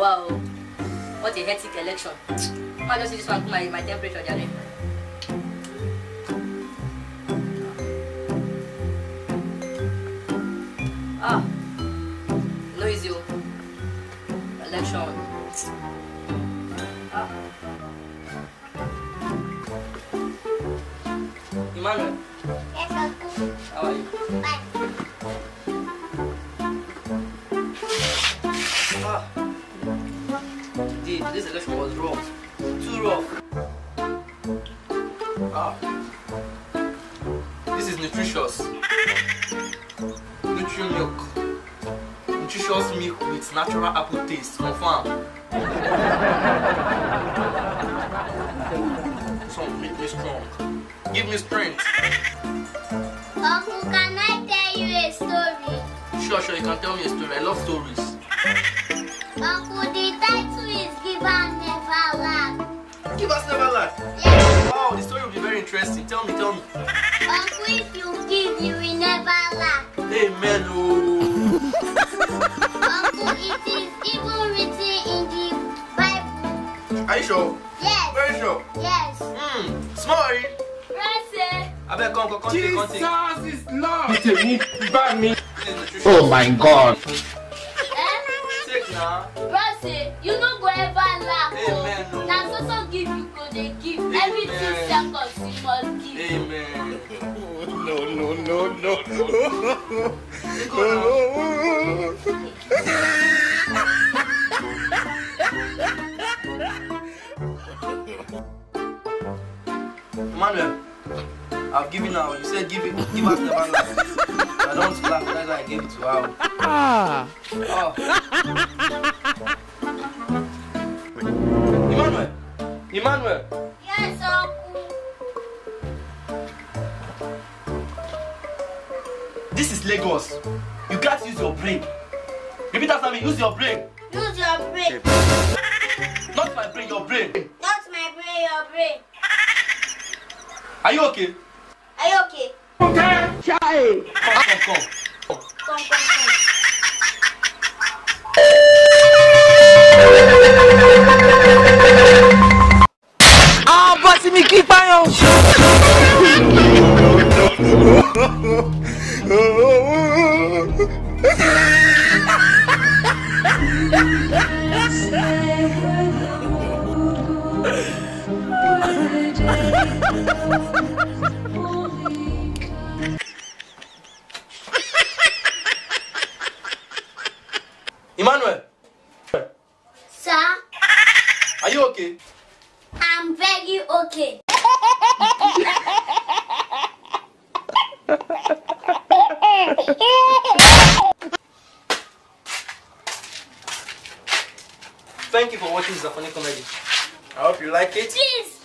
wow. What a hectic election. I just use this one to my temperature, Daddy. Ah, no easy. Election. Ah. Emmanuel. Yes, Uncle. How are you? Fine. Ah. Indeed, this election was rough. Too rough. Ah. This is nutritious. Nutrient milk. Nutritious milk with natural apple taste. Confirm. Some make me strong. Give me strength. Uncle, can I tell you a story? Sure, you can tell me a story. I love stories. Uncle, the title is Give and Never Laugh. Give us never lie. Yes. Wow, the story will be very interesting. Tell me. Uncle, if you give, you will never laugh. Amen. Uncle, it is even written in the Bible. Are you sure? Yes. Very sure. Yes. Smart. Rase. I better come. Jesus is Lord. Oh my God. Take now. Rase, you no go ever laugh. Amen. Now so give you go they give. Every 2 seconds you must give. Amen. No. Emmanuel, I've given now. You said give us never laugh. I don't laugh, that's why I gave it to her. Oh. Emmanuel. Yes, Uncle. This is Lagos. You can't use your brain. Repeat after me. Use your brain. Use your brain. Not my brain, your brain. Not my brain, your brain. Are you okay? Are you okay? Okay, child. Come. Come. Ah, but me keep on. Emmanuel, Sir, are you okay? I'm very okay. Thank you for watching Izahfunnycomedy. I hope you like it. Please